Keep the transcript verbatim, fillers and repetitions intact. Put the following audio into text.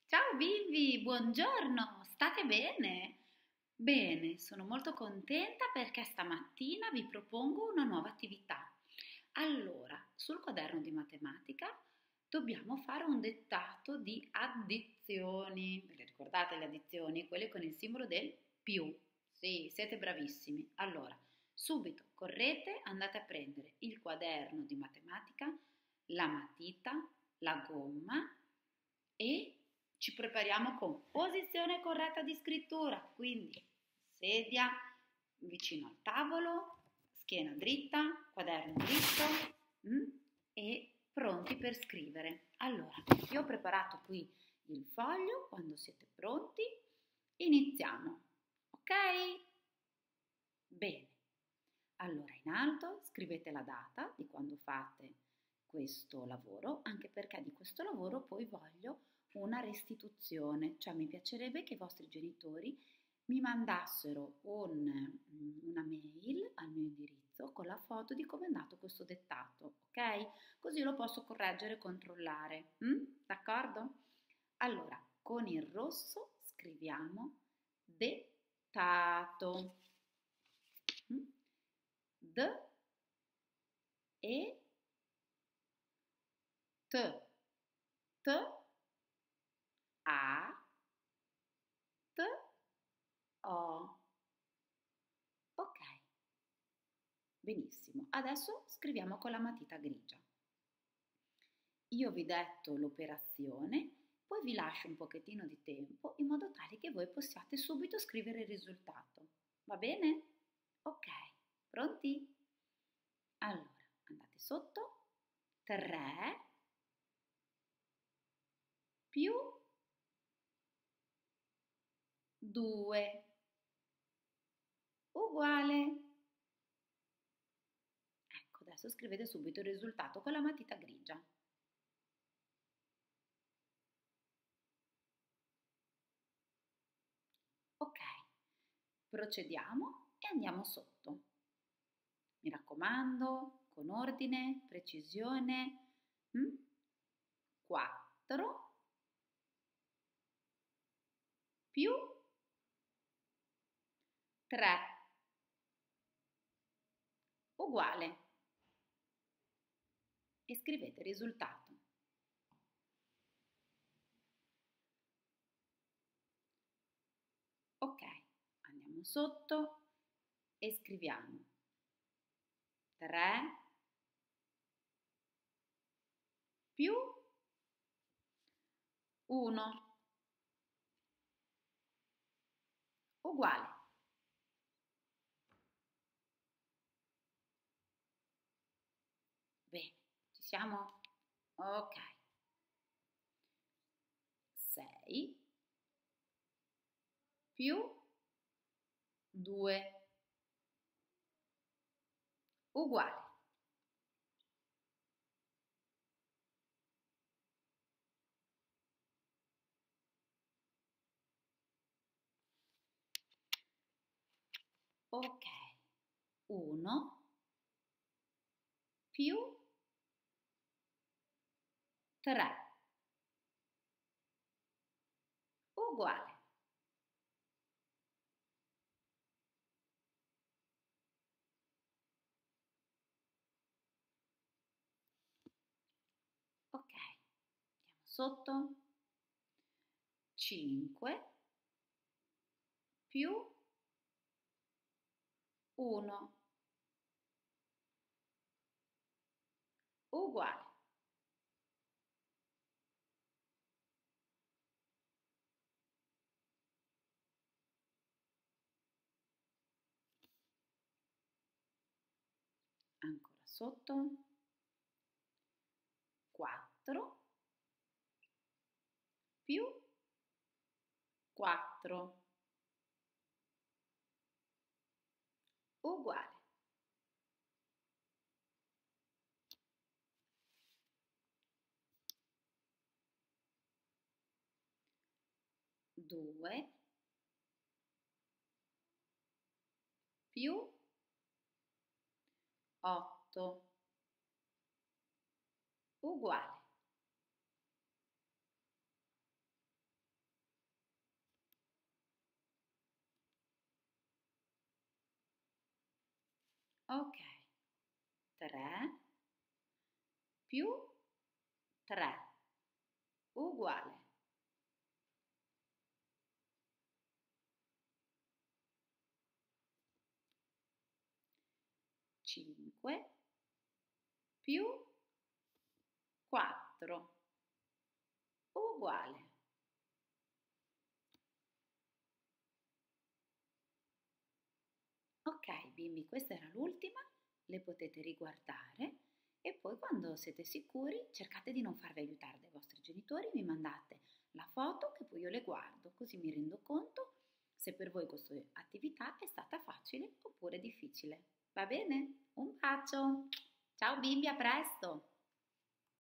Ciao Vivi, buongiorno, state bene? Bene, sono molto contenta perché stamattina vi propongo una nuova attività. Allora, sul quaderno di matematica dobbiamo fare un dettato di addizioni. Ve le ricordate le addizioni? Quelle con il simbolo del più. Sì, siete bravissimi. Allora, subito correte, andate a prendere il quaderno di matematica, la matita, la gomma e ci prepariamo con posizione corretta di scrittura, quindi sedia vicino al tavolo, schiena dritta, quaderno dritto mm, e pronti per scrivere. Allora, io ho preparato qui il foglio, quando siete pronti iniziamo, ok? Bene, allora in alto scrivete la data di quando fate questo lavoro, anche perché di questo lavoro poi voglio una restituzione, cioè mi piacerebbe che i vostri genitori mi mandassero un, una mail al mio indirizzo con la foto di come è andato questo dettato, ok? Così lo posso correggere e controllare, mm? D'accordo? Allora, con il rosso scriviamo dettato. Mm? D e T, T, A, T, O. Ok, benissimo. Adesso scriviamo con la matita grigia. Io vi detto l'operazione, poi vi lascio un pochettino di tempo in modo tale che voi possiate subito scrivere il risultato. Va bene? Ok, pronti? Allora, andate sotto. tre più due uguale. Ecco, adesso scrivete subito il risultato con la matita grigia. Ok, procediamo e andiamo sotto. Mi raccomando, con ordine, precisione. Mm? quattro più tre uguale. E scrivete il risultato. Ok, andiamo sotto e scriviamo tre più uno uguale. Bene, ci siamo? Ok. sei più due uguale. Ok, uno più tre uguale. Ok, andiamo sotto. cinque più uno uguale. Ancora sotto. quattro più quattro uguale. due più otto uguale. Ok, tre più tre uguale. cinque più quattro uguale. Ok, bimbi, questa era l'ultima, le potete riguardare e poi quando siete sicuri cercate di non farvi aiutare dai vostri genitori, mi mandate la foto che poi io le guardo, così mi rendo conto se per voi questa attività è stata facile oppure difficile. Va bene? Un bacio! Ciao bimbi, a presto!